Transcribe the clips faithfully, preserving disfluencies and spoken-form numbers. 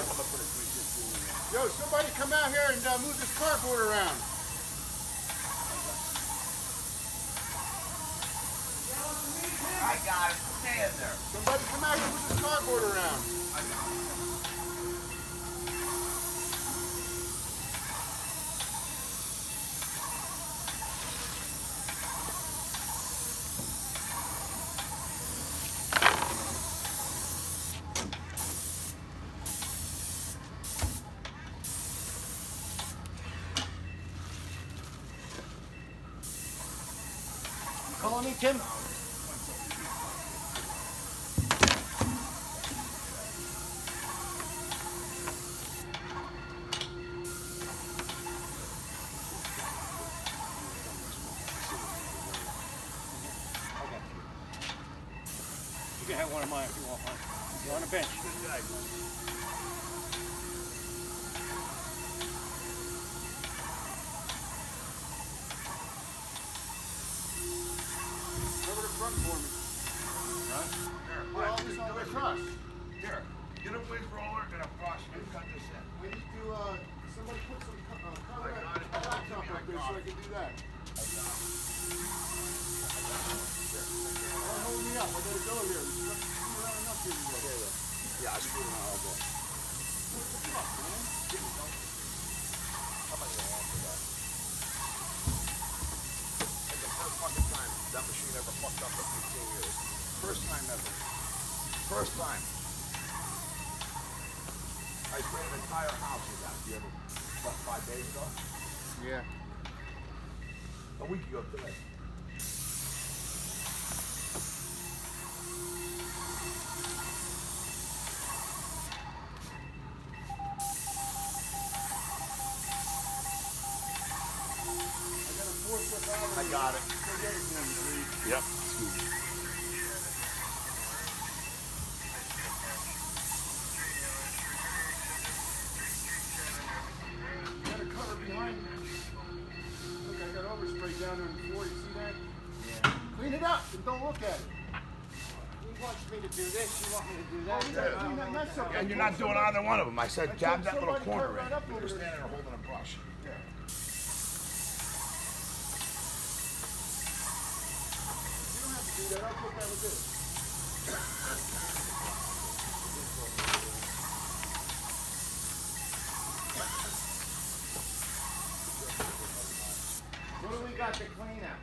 Yo, somebody come out here and uh, move this cardboard around. I got it. Stay in there. Somebody come out here and move this cardboard around. I got it. Calling me, Tim? You can have one of mine if you want one. You're on the bench. Good guy, man. Over the front for me. Huh? Here, Put all this on the truss. Here, get a whiz roller and a brush and cut this in. We need to, uh, somebody put some co uh, cover I got it. a laptop up there so I can do that. I got it. Don't hold me up. I gotta go here. There's not enough here today. Yeah, I screwed him out all day. Fuck, man. How am I gonna answer that? It's the first fucking time that machine ever fucked up for fifteen years. First time ever. First time. I sprayed an entire house with that. The other, what, five days ago? Yeah. A week ago today. I got it. Yep. Got a cover behind me. Look, I got overspray down there on the floor. You see that? Yeah. Clean it up and don't look at it. He wants me to do this, you want me to do that. Oh, yeah, clean that mess up. And you're not doing either one of them. I said, I jab told that little somebody corner cover in. it up You over were there. standing there holding a brush. Yeah. You don't have to do that. I'll put that with this. What do we got to clean out?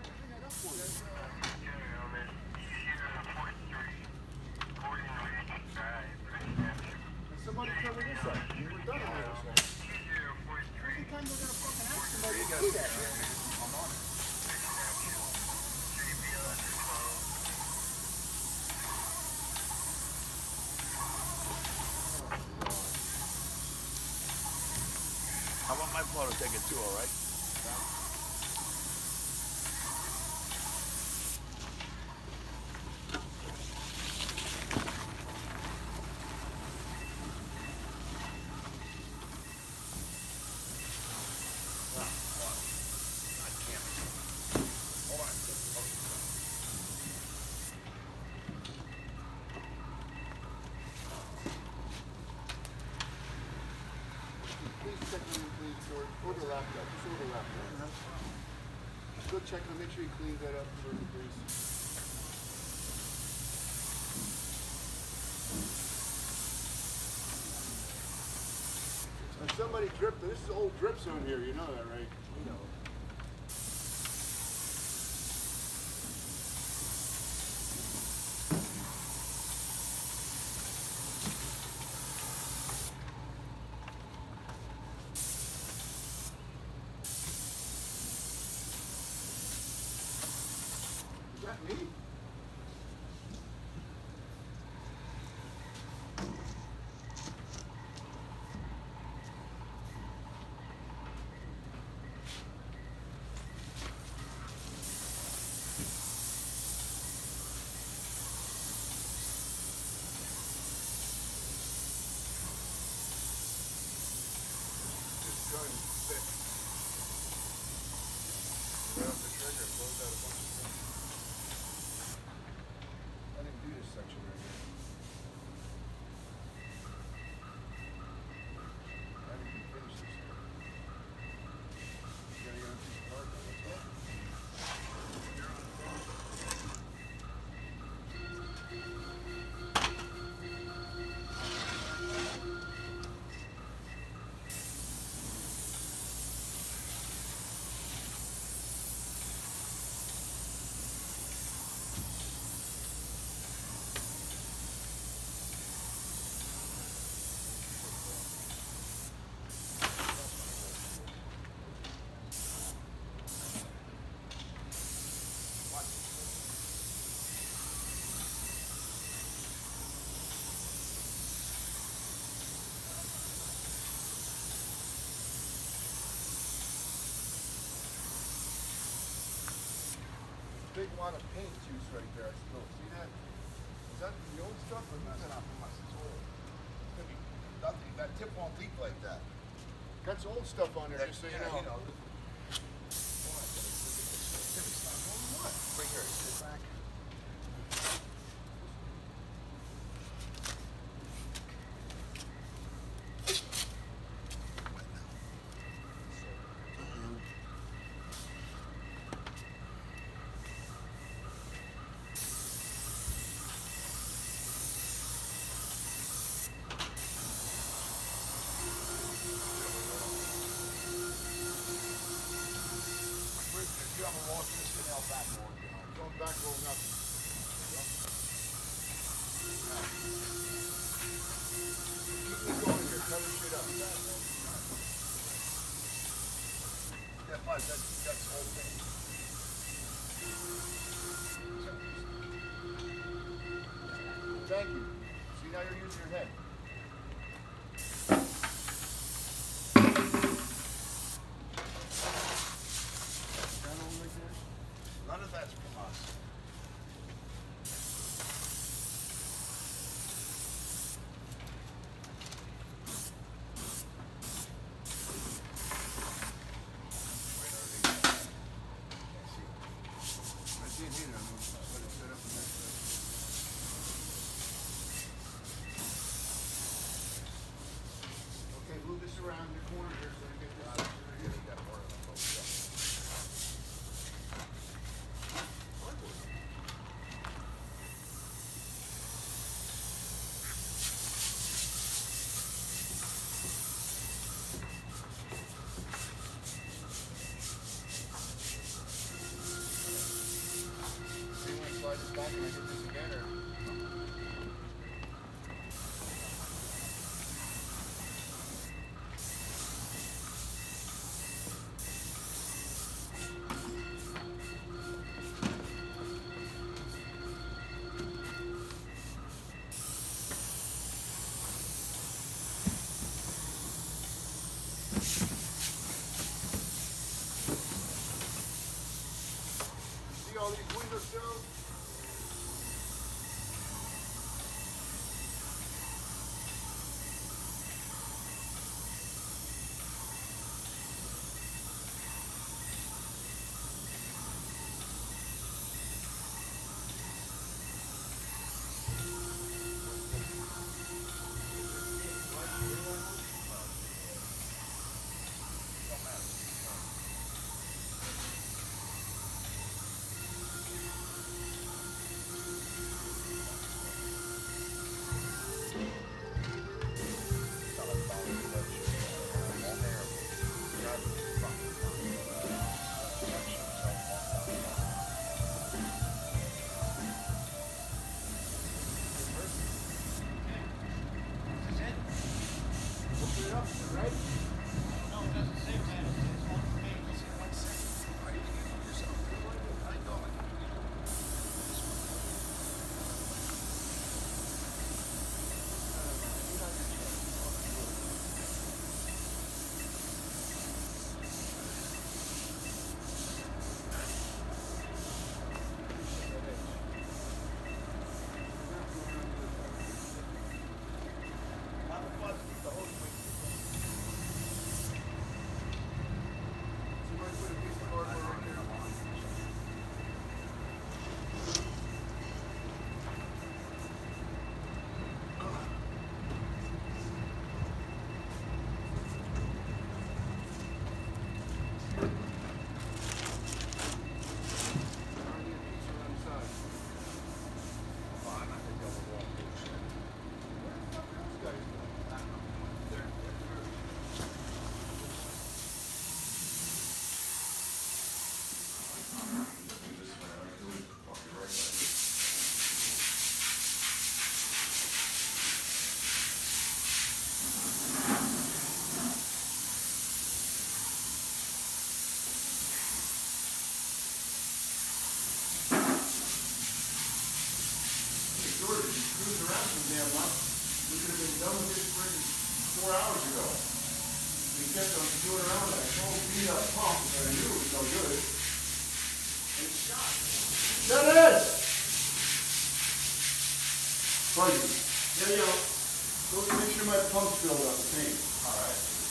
Somebody cover this up. You were done on this one. Every time we're gonna fucking ask somebody to do that. I'm on it. I want my photo taken too, all right? Please check on him, please, or over the laptop. Just over the laptop. Just go check and make sure you clean that up for the grease. Now somebody dripped. This is old drip zone here. You know that, right? You know. Is that me? Just go and sit. Right off the trigger, blows out a bunch of stuff. I didn't do this section right here. big wad of paint juice right there. Still, see that? Is that the old stuff or That's not? not from us. It's old. It's gonna be nothing. That tip won't leak like that. Got some old stuff on there, just so you Yeah, know. you know. Hold on, Timmy's not going what? Bring her. Sit back. You have a walk in this canal back more, you know. Going back roll nothing. Keep me going here, cover shit up. Yeah, but that's, that's the whole thing. Thank you. See, now you're using your head. None of that's from us. Right underneath that. Can't see. I see it here, I'm gonna let it set up in that place. Okay, move this around the corner here so you get this out. Yeah, they got more of them, folks, yeah. So you want to slide this back and I get this again, or? See all these windowsills? four hours ago. We kept on doing around that whole beat up pump, and I knew it was no good. There it is! Fuzzy. Yeah, yeah. Go make sure my pump's filled up, the tank. All right.